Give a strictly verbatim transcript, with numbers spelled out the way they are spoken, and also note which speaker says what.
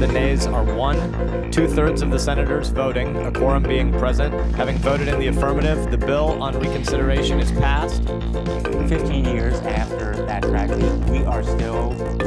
Speaker 1: The nays are one. Two-thirds of the senators voting, a quorum being present. Having voted in the affirmative, the bill on reconsideration is passed.
Speaker 2: fifteen years after that tragedy, we are still